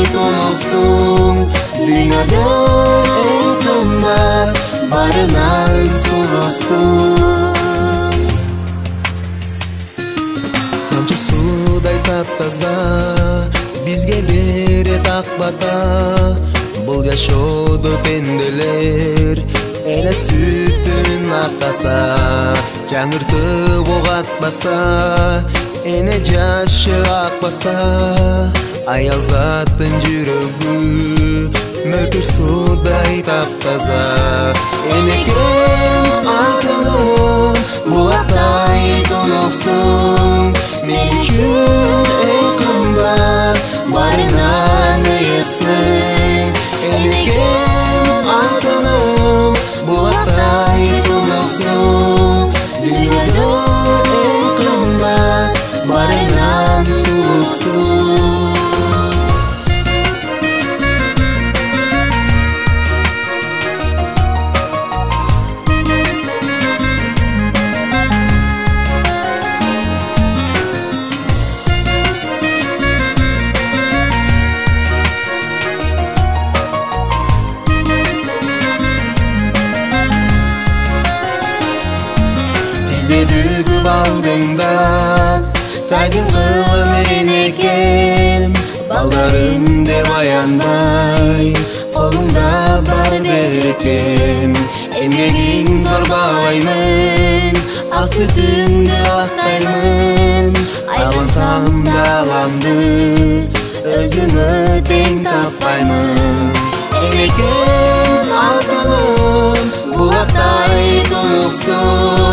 тоноқсың, дүниеде ең қымбат барынан сұлусың. Тамчы судай таптаза, бизге берет ак бата. Бұл жашоодо пенделер эле сүтүн актаса, жаңыртып угатпаса, эне жашы акпаса, аял заттын жүрөгү мөлтүр судай таптаза. Энекем алтыным булактай тоноқсың, мен үчүн эң кымбат барынан ыйыксың. Энекем алтыным булактай тоноқсың, дүниеде эң кымбат барынан сұлусың. Бүгіп алдыңда тазим қылым енекем, балдарым деп аянбай қолыңда бар берекем. Эмгегиң зор бағалаймын, ақ сүтіңді ақтаймын, айлансам да аламды өзіңі тең таппаймын. Енекем алтыным булақтай тоноқсың,